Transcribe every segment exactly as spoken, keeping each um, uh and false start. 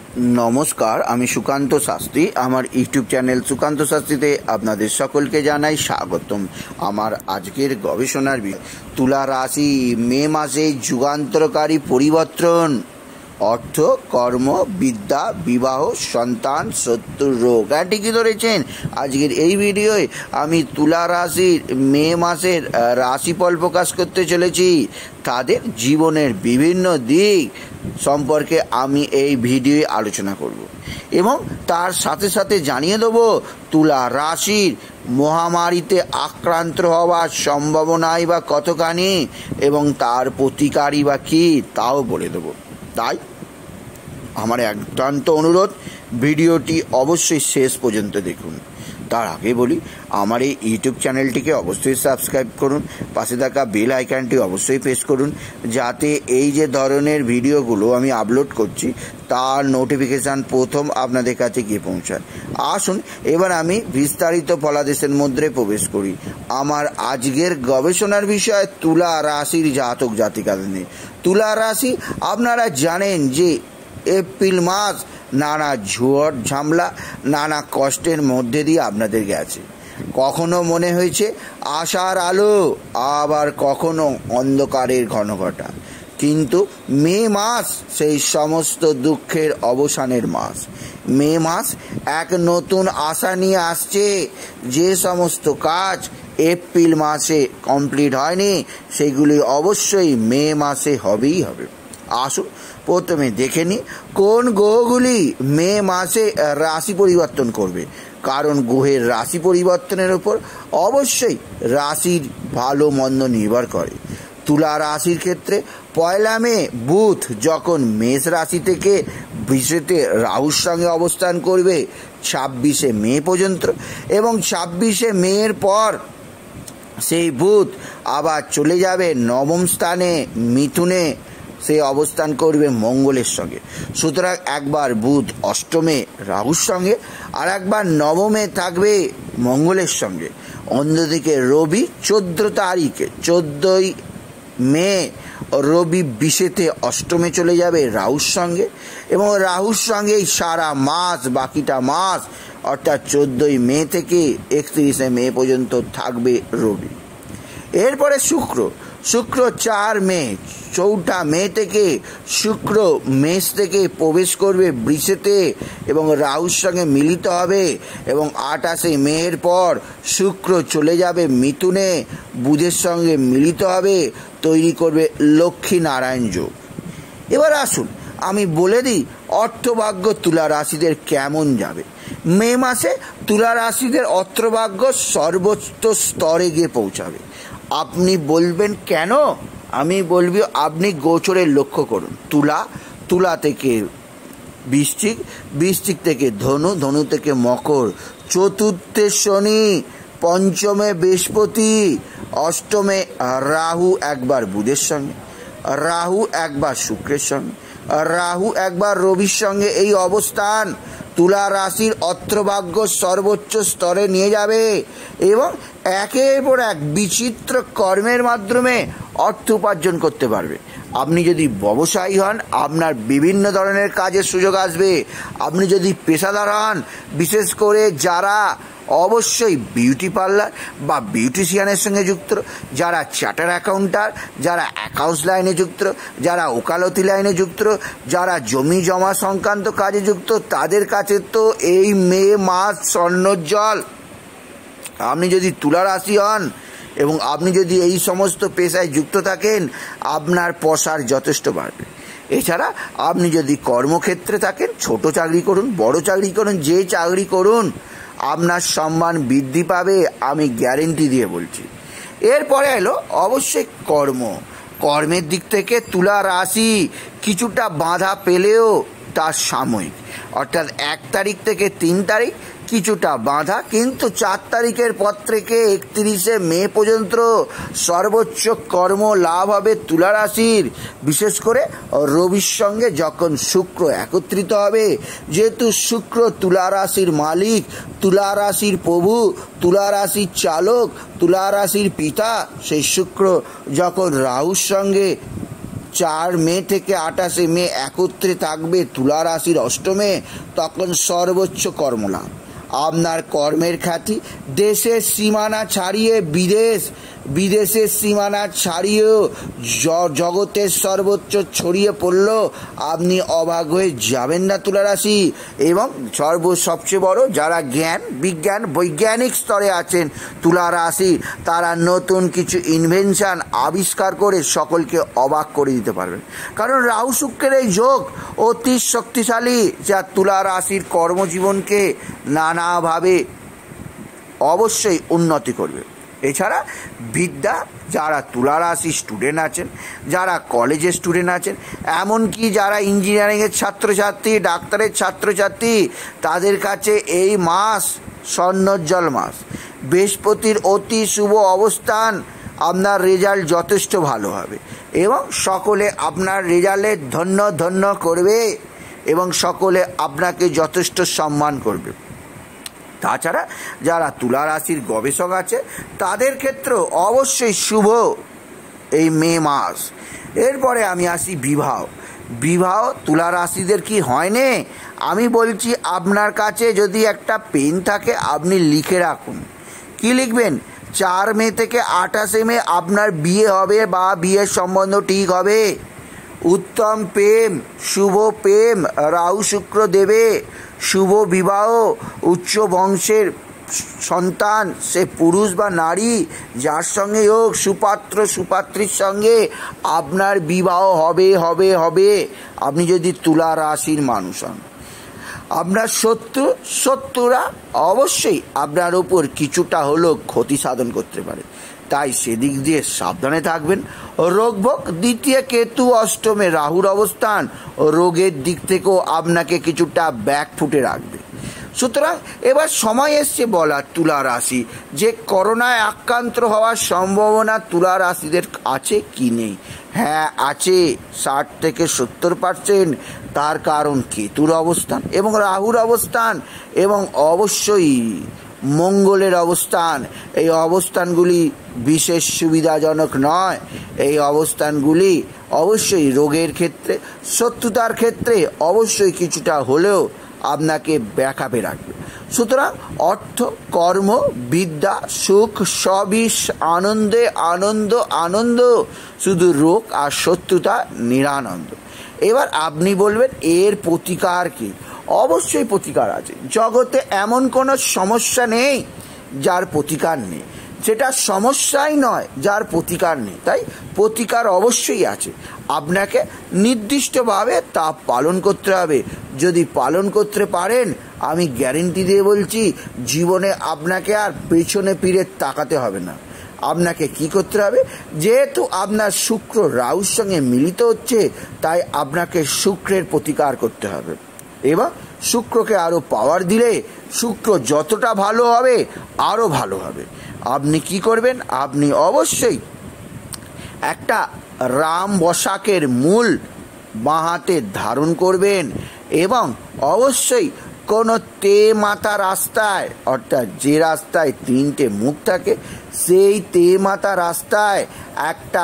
नमस्कार, आमी सुकान्त शास्त्री। आमार यूट्यूब चैनल सुकान्त शास्त्रीते आपनादेर सकलके जानाई स्वागतम। आमार आजकेर गवेषणार विषय तुला राशि मे मासे जुगान्तरकारी परिवर्तन, अर्थ, कर्म, विद्या, विवाह, सन्तान, शत्रु, रोग। हाँ, ठीकই ধরেছেন। আজকের এই ভিডিওয়ে আমি তুলা রাশির মে মাসের রাশিফল প্রকাশ করতে চলেছি। তাদের জীবনের বিভিন্ন দিক সম্পর্কে আমি এই ভিডিওয়ে আলোচনা করব এবং তার সাথে সাথে জানিয়ে দেব তুলা রাশির মহামারীতে আক্রান্ত হওয়ার সম্ভাবনাই বা কতখানি এবং তার প্রতিকারই বা কী তাও বলে দেব। তাই আমার একান্ত অনুরোধ, ভিডিওটি অবশ্যই শেষ পর্যন্ত দেখুন। তার আগে বলি, আমার এই ইউটিউব চ্যানেলটিকে অবশ্যই সাবস্ক্রাইব করুন, পাশে থাকা বেল আইকনটি অবশ্যই প্রেস করুন, যাতে এই যে ধরনের ভিডিওগুলো আমি আপলোড করছি তার নোটিফিকেশান প্রথম আপনাদের কাছে গিয়ে পৌঁছায়। আসুন এবার আমি বিস্তারিত ফলাদেশের মধ্যে প্রবেশ করি। আমার আজকের গবেষণার বিষয় তুলা রাশির জাতক জাতিকাদের নিয়ে। তুলা রাশি, আপনারা জানেন যে এপ্রিল মাস নানা ঝড় ঝামেলা, নানা কষ্টের মধ্যে দিয়ে আপনাদের গেছে। কখনো মনে হয়েছে আশার আলো, আবার কখনো অন্ধকারের ঘনঘটা। কিন্তু মে মাস সেই সমস্ত দুঃখের অবসানের মাস। মে মাস এক নতুন আশা নিয়ে আসছে। যে সমস্ত কাজ এপ্রিল মাসে কমপ্লিট হয়নি সেগুলি অবশ্যই মে মাসে হবেই হবে। আসুন প্রথমে দেখে নিই কোন গ্রহগুলি মে মাসে রাশি পরিবর্তন করবে, কারণ গ্রহের রাশি পরিবর্তনের উপর অবশ্যই রাশির ভালো মন্দ নির্ভর করে। তুলা রাশির ক্ষেত্রে পয়লা মে বুধ যখন মেষ রাশি থেকে বৃষেতে রাহুর সঙ্গে অবস্থান করবে ছাব্বিশে মে পর্যন্ত, এবং ছাব্বিশে মের পর সেই বুধ আবার চলে যাবে নবম স্থানে মিথুনে, সে অবস্থান করবে মঙ্গলের সঙ্গে। সুতরাং একবার বুধ অষ্টমে রাহুর সঙ্গে, আর একবার নবমে থাকবে মঙ্গলের সঙ্গে। অন্যদিকে রবি চোদ্দ তারিখে চোদ্দোই মে রবি বিশেতে অষ্টমে চলে যাবে রাহুর সঙ্গে, এবং রাহুর সঙ্গেই সারা মাস, বাকিটা মাস অর্থাৎ চোদ্দোই মে থেকে একত্রিশে মে পর্যন্ত থাকবে রবি। এরপরে শুক্র শুক্র চার মে চৌঠা মে থেকে শুক্র মেষ থেকে প্রবেশ করবে বৃষেতে এবং রাহুর সঙ্গে মিলিত হবে, এবং আঠাশে মের পর শুক্র চলে যাবে মিথুনে, বুধের সঙ্গে মিলিত হবে, তৈরি করবে লক্ষ্মী নারায়ণ যোগ। এবার আসুন আমি বলে দিই অর্থভাগ্য তুলা রাশিদের কেমন যাবে। মে মাসে তুলা রাশিদের অর্থভাগ্য সর্বোচ্চ স্তরে গিয়ে পৌঁছাবে। আপনি বলবেন কেন? আমি বলবি আপনি গোচরে লক্ষ্য করুন। তুলা তুলা থেকে বৃশ্চিক, বৃশ্চিক থেকে ধনু, ধনু থেকে মকর, চতুর্থে শনি, পঞ্চমে বৃহস্পতি, অষ্টমে রাহু একবার বুধের সঙ্গে, রাহু একবার শুক্রের সঙ্গে, রাহু একবার রবির সঙ্গে। এই অবস্থান তুলা রাশির অর্থভাগ্য সর্বোচ্চ স্তরে নিয়ে যাবে এবং একের পর এক বিচিত্র কর্মের মাধ্যমে অর্থ উপার্জন করতে পারবে। আপনি যদি ব্যবসায়ী হন, আপনার বিভিন্ন ধরনের কাজের সুযোগ আসবে। আপনি যদি পেশাদার হন, বিশেষ করে যারা অবশ্যই বিউটি পার্লার বা বিউটিশিয়ানের সঙ্গে যুক্ত, যারা চার্টার অ্যাকাউন্টার, যারা অ্যাকাউন্টস লাইনে যুক্ত, যারা ওকালতি লাইনে যুক্ত, যারা জমি জমা সংক্রান্ত কাজে যুক্ত, তাদের কাছে তো এই মে মাস স্বর্ণোজ্জ্বল। আপনি যদি তুলা রাশি হন এবং আপনি যদি এই সমস্ত পেশায় যুক্ত থাকেন, আপনার প্রসার যথেষ্ট বাড়বে। এছাড়া আপনি যদি কর্মক্ষেত্রে থাকেন, ছোট চাকরি করুন, বড় চাকরি করুন, যে চাকরি করুন, আপনার সম্মান বৃদ্ধি পাবে, আমি গ্যারেন্টি দিয়ে বলছি। এরপরে এলো অবশ্যই কর্ম। কর্মের দিক থেকে তুলা রাশি কিছুটা বাধা পেলেও তার সাময়িক, অর্থাৎ এক তারিখ থেকে তিন তারিখ কিছুটা বাধা, কিন্তু চার তারিখের পর থেকে একত্রিশে মে পর্যন্ত সর্বোচ্চ কর্ম লাভ হবে তুলা রাশির। বিশেষ করে রবির সঙ্গে যখন শুক্র একত্রিত হবে, যেহেতু শুক্র তুলা রাশির মালিক, তুলা রাশির প্রভু, তুলা রাশির চালক, তুলা রাশির পিতা, সেই শুক্র যখন রাহুর সঙ্গে চার মে থেকে আঠাশে মে একত্রে থাকবে তুলা রাশির অষ্টমে, তখন সর্বোচ্চ কর্মলাভ। আপনার কর্মের খ্যাতি দেশের সীমানা ছাড়িয়ে বিদেশ বিদেশের সীমানা ছাড়িয়েও জগতের সর্বোচ্চ ছড়িয়ে পড়লেও আপনি অবাক হয়ে যাবেন না তুলা রাশি। এবং সর্ব সবচেয়ে বড়, যারা জ্ঞান বিজ্ঞান বৈজ্ঞানিক স্তরে আছেন তুলা রাশি, তারা নতুন কিছু ইনভেনশন আবিষ্কার করে সকলকে অবাক করে দিতে পারবেন। কারণ রাহু শুক্রের এই যোগ অতি শক্তিশালী, যা তুলা রাশির কর্মজীবনকে নানাভাবে অবশ্যই উন্নতি করবে। এছাড়া বিদ্যা, যারা তুলা রাশি স্টুডেন্ট আছেন, যারা কলেজের স্টুডেন্ট আছেন, এমনকি যারা ইঞ্জিনিয়ারিংয়ের ছাত্রছাত্রী, ডাক্তারের ছাত্রছাত্রী, তাদের কাছে এই মাস স্বর্ণোজ্জ্বল মাস। বৃহস্পতির অতি শুভ অবস্থান, আপনার রেজাল্ট যথেষ্ট ভালো হবে এবং সকলে আপনার রেজাল্টে ধন্য ধন্য করবে এবং সকলে আপনাকে যথেষ্ট সম্মান করবে। তাছাড়া যারা তুলা রাশির গবেষক আছে, তাদের ক্ষেত্রেও অবশ্যই শুভ এই মে মাস। এরপরে আমি আসি বিবাহ। বিবাহ তুলা রাশিদের কি হয়নি? আমি বলছি, আপনার কাছে যদি একটা পেন থাকে, আপনি লিখে রাখুন। কি লিখবেন? চার মে থেকে আঠাশে মে আপনার বিয়ে হবে বা বিয়ের সম্বন্ধ ঠিক হবে। উত্তম প্রেম, শুভ প্রেম রাহু শুক্র দেবে, শুভ বিবাহ, উচ্চ বংশের সন্তান, সে পুরুষ বা নারী, যার সঙ্গে হোক, সুপাত্র সুপাত্রীর সঙ্গে আপনার বিবাহ হবে হবে হবে আপনি যদি তুলা রাশির মানুষ হন। আপনার শত্রু শত্রুরা অবশ্যই আপনার ওপর কিছুটা হলেও ক্ষতি সাধন করতে পারে, তাই সেদিক দিয়ে সাবধানে থাকবেন। রোগভোগ, দ্বিতীয় কেতু অষ্টমে রাহুর অবস্থান রোগের দিক থেকেও আপনাকে কিছুটা ব্যাক ফুটে রাখবে। সুতরাং এবার সময় এসছে বলার তুলা রাশি যে করোনায় আক্রান্ত হওয়ার সম্ভাবনা তুলা রাশিদের আছে কি নেই? হ্যাঁ আছে, ষাট থেকে সত্তর পার্সেন্ট। তার কারণ কেতুর অবস্থান এবং রাহুর অবস্থান এবং অবশ্যই মঙ্গলের অবস্থান। এই অবস্থানগুলি বিশেষ সুবিধাজনক নয়। এই অবস্থানগুলি অবশ্যই রোগের ক্ষেত্রে, শত্রুতার ক্ষেত্রে অবশ্যই কিছুটা হলেও আপনাকে ব্যাকআপে রাখবে। সুতরাং অর্থ, কর্ম, বিদ্যা, সুখ সবই আনন্দে আনন্দ আনন্দ, শুধু রোগ আর শত্রুতা নিরানন্দ। এবার আপনি বলবেন এর প্রতিকার কি? অবশ্যই প্রতিকার আছে। জগতে এমন কোনো সমস্যা নেই যার প্রতিকার নেই, সেটা সমস্যাই নয় যার প্রতিকার নেই। তাই প্রতিকার অবশ্যই আছে, আপনাকে নির্দিষ্টভাবে তা পালন করতে হবে। যদি পালন করতে পারেন, আমি গ্যারেন্টি দিয়ে বলছি, জীবনে আপনাকে আর পেছনে ফিরে তাকাতে হবে না। আপনাকে কি করতে হবে? যেহেতু আপনার শুক্র রাহুর সঙ্গে মিলিত হচ্ছে, তাই আপনাকে শুক্রের প্রতিকার করতে হবে এবং শুক্রকে আরও পাওয়ার দিলে শুক্র যতটা ভালো হবে আরও ভালো হবে। আপনি কি করবেন? আপনি অবশ্যই একটা রাম বসাকের মূল বাঁ হাতে ধারণ করবেন এবং অবশ্যই কোনো তে মাতা রাস্তায়, অর্থাৎ যে রাস্তায় তিনটে মুখ থাকে, সেই তে মাতা রাস্তায় একটা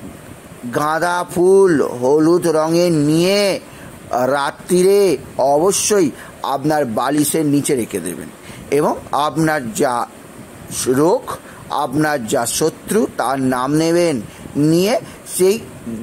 গাঁদা ফুল হলুদ রঙের নিয়ে রাত্রিরে অবশ্যই আপনার বালিশের নিচে রেখে দেবেন এবং আপনার যা রোগ, আপনার যা শত্রু, তার নাম নেবেন। নিয়ে সেই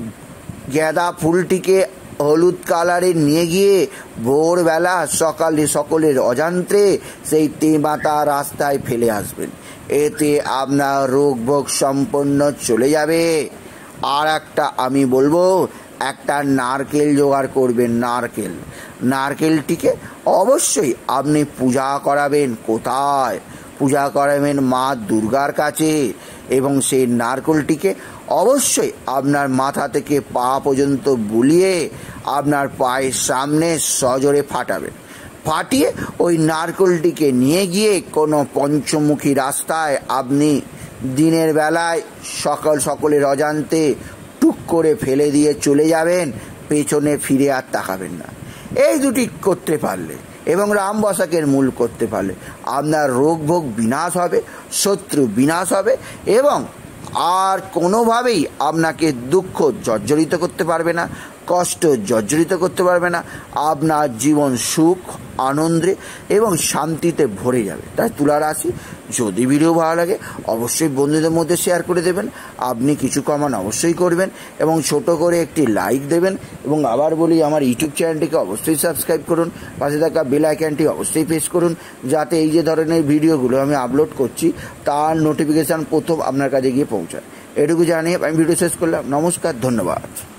গাঁদা ফুলটিকে হলুদ কালারে নিয়ে গিয়ে ভোরবেলা সকালে সকলের অজান্তে সেই তেমাতা রাস্তায় ফেলে আসবেন। এতে আপনার রোগ ভোগ সম্পন্ন চলে যাবে। আর একটা আমি বলবো, একটা নারকেল জোগাড় করবেন। নারকেল নারকেলটিকে অবশ্যই আপনি পূজা করাবেন। কোথায় পূজা করাবেন? মা দুর্গার কাছে। এবং সেই নারকেলটিকে অবশ্যই আপনার মাথা থেকে পা পর্যন্ত বুলিয়ে আপনার পায়ের সামনে সজোরে ফাটাবেন। ফাটিয়ে ওই নারকেলটিকে নিয়ে গিয়ে কোনো পঞ্চমুখী রাস্তায় আপনি দিনের বেলায় সকাল সকলের অজান্তে টুক করে ফেলে দিয়ে চলে যাবেন, পেছনে ফিরে আর তাকাবেন না। এই দুটি করতে পারলে এবং রাম বসাকের মূল করতে পারলে আপনার রোগ ভোগ বিনাশ হবে, শত্রু বিনাশ হবে এবং আর কোনোভাবেই আপনাকে দুঃখ জর্জরিত করতে পারবে না, কষ্ট জর্জরিত করতে পারবে না। আপনার জীবন সুখ, আনন্দে এবং শান্তিতে ভরে যাবে। তাই তুলা রাশি, যদি ভিডিও ভালো লাগে অবশ্যই বন্ধুদের মধ্যে শেয়ার করে দেবেন। আপনি কিছু কমেন্ট অবশ্যই করবেন এবং ছোট করে একটি লাইক দেবেন। এবং আবার বলি, আমার ইউটিউব চ্যানেলটিকে অবশ্যই সাবস্ক্রাইব করুন, পাশে থাকা বেল আইকনটি অবশ্যই প্রেস করুন, যাতে এই যে ধরনের ভিডিওগুলো আমি আপলোড করছি তার নোটিফিকেশান প্রথম আপনার কাছে গিয়ে পৌঁছায়। এটুকু জানিয়ে আমি ভিডিও শেষ করলাম। নমস্কার, ধন্যবাদ।